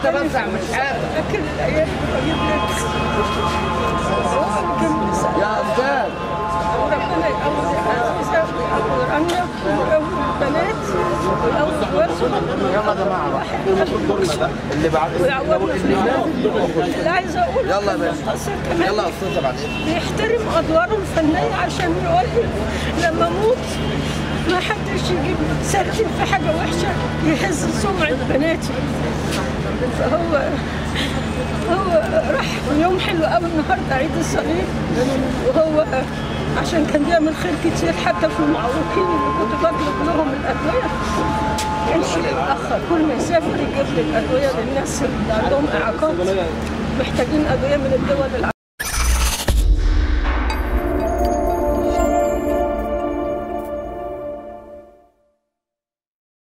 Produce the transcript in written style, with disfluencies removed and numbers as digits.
انت بمسح مش عارف. لكن الايام بجيب لك يا استاذ وربنا يقوي عزيزه ويقوي رانيا ويقوي البنات ويقوي ورثهم. يلا يا جماعه اللي بعد اللي عايزه اقول يلا يا باشا يلا يا استاذ بعدين بيحترم ادواره الفنيه عشان يقول لي لما اموت ما حدش يجيب سيرتي في حاجه وحشه يهز سمعه بناتي. فهو راح يوم حلو قوي النهارده عيد الصغير، وهو عشان كان بيعمل خير كتير حتى في المعوقين اللي كنت بطلب لهم الادويه كانش يتاخر، كل ما يسافر يجيب لي الادويه للناس اللي عندهم اعاقات محتاجين ادويه من الدول العربيه.